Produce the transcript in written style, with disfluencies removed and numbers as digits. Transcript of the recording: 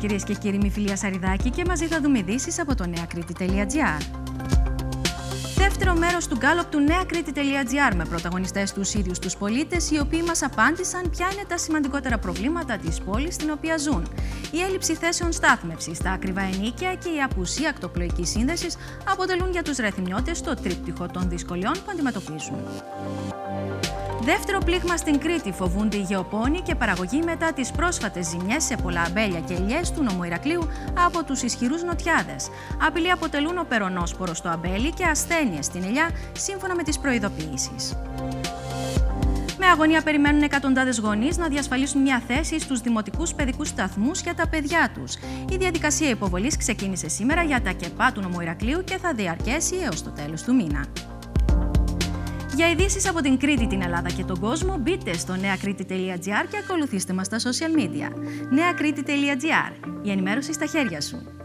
κυρίες και κύριοι, είμαι η Φιλία Σαριδάκη και μαζί θα δούμε ειδήσεις από το neakritti.gr. Δεύτερο μέρος του γκάλωπ του neakritti.gr με πρωταγωνιστές τους ίδιους τους πολίτες, οι οποίοι μας απάντησαν ποια είναι τα σημαντικότερα προβλήματα της πόλης στην οποία ζουν. Η έλλειψη θέσεων στάθμευσης, τα ακριβά ενοίκια και η απουσία ακτοπλοϊκής σύνδεσης αποτελούν για τους Ρεθυμνιώτες το τρίπτυχο των δυσκολιών που αντιμετωπίζουν. Δεύτερο πλήγμα στην Κρήτη, φοβούνται οι γεωπόνοι και παραγωγοί μετά τις πρόσφατες ζημιές σε πολλά αμπέλια και ελιές του νομού Ηρακλείου από τους ισχυρούς νοτιάδες. Απειλή αποτελούν ο περονόσπορος στο αμπέλι και ασθένειες στην ελιά, σύμφωνα με τις προειδοποιήσεις. Με αγωνία περιμένουν εκατοντάδες γονείς να διασφαλίσουν μια θέση στους δημοτικούς παιδικούς σταθμούς για τα παιδιά τους. Η διαδικασία υποβολής ξεκίνησε σήμερα για τα ΚΕΠΑ του νομού Ηρακλείου και θα διαρκέσει έως το τέλος του μήνα. Για ειδήσεις από την Κρήτη, την Ελλάδα και τον κόσμο, μπείτε στο neakritti.gr και ακολουθήστε μας στα social media. neakritti.gr. Η ενημέρωση στα χέρια σου.